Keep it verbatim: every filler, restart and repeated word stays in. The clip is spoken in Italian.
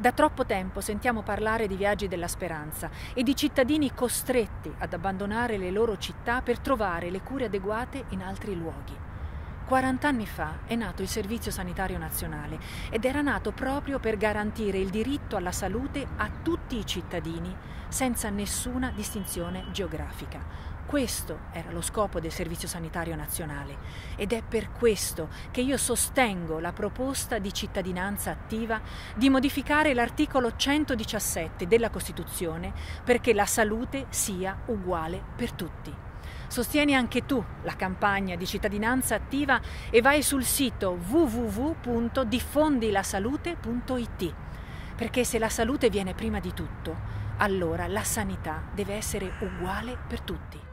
Da troppo tempo sentiamo parlare di viaggi della speranza e di cittadini costretti ad abbandonare le loro città per trovare le cure adeguate in altri luoghi. quaranta anni fa è nato il Servizio Sanitario Nazionale ed era nato proprio per garantire il diritto alla salute a tutti i cittadini senza nessuna distinzione geografica. Questo era lo scopo del Servizio Sanitario Nazionale ed è per questo che io sostengo la proposta di cittadinanza attiva di modificare l'articolo centodiciassette della Costituzione perché la salute sia uguale per tutti. Sostieni anche tu la campagna di cittadinanza attiva e vai sul sito w w w punto diffondilasalute punto i t, perché se la salute viene prima di tutto, allora la sanità deve essere uguale per tutti.